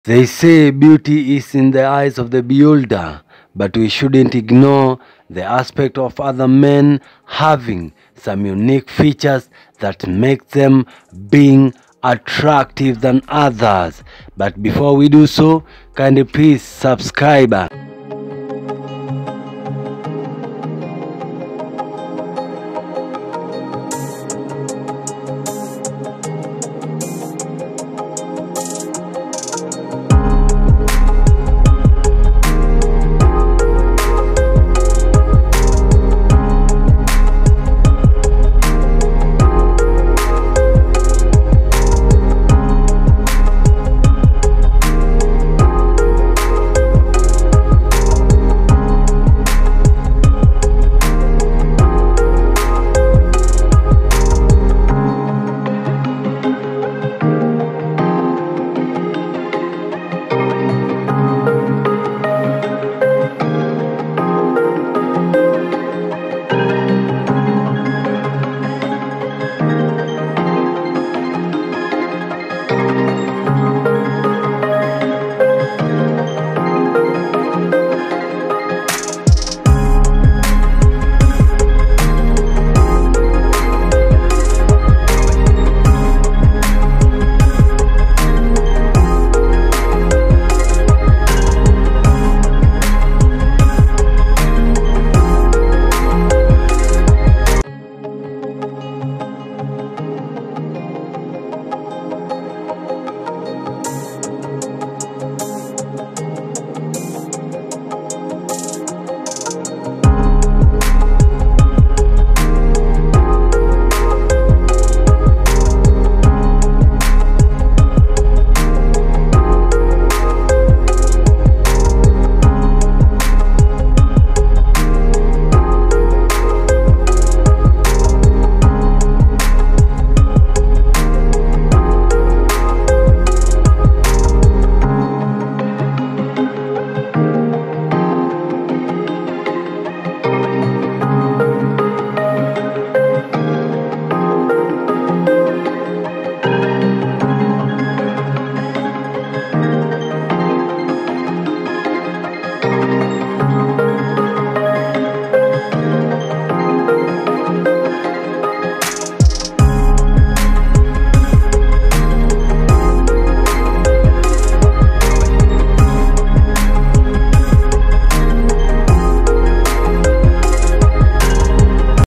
They say beauty is in the eyes of the beholder, but we shouldn't ignore the aspect of other men having some unique features that make them being attractive than others. But before we do so, kindly please subscribe.